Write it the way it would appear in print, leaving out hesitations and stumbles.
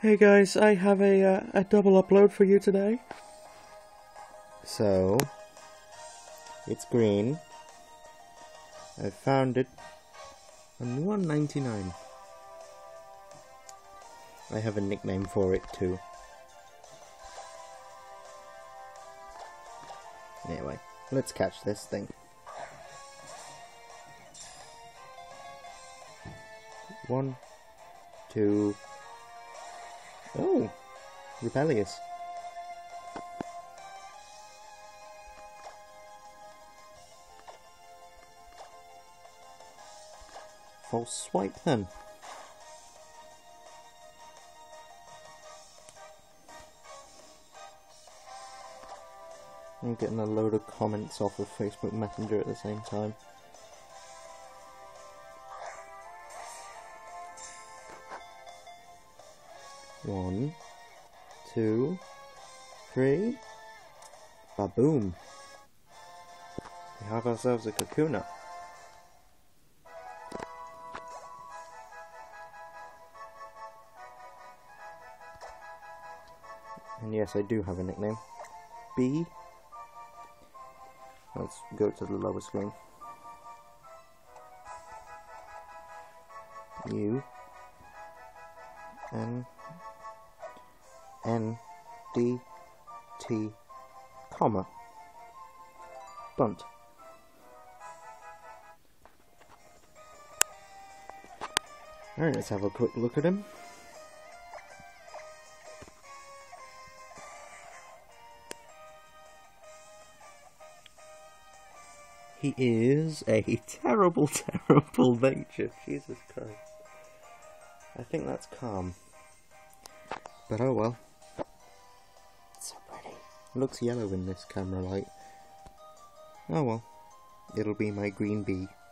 Hey guys, I have a double upload for you today. So, it's green. I found it on $1.99. I have a nickname for it too. Anyway, let's catch this thing. One, two. Oh, rebellious. False swipe then. I'm getting a load of comments off of Facebook Messenger at the same time. One, two, three. Ba-boom. We have ourselves a Kakuna. And yes, I do have a nickname. B. Let's go to the lower screen. U. N. N. D. T. Comma. Bunt. Alright, let's have a quick look at him. He is a terrible, terrible nature. Jesus Christ. I think that's calm. But oh well. It's so pretty. It looks yellow in this camera light. Oh well. It'll be my green bee.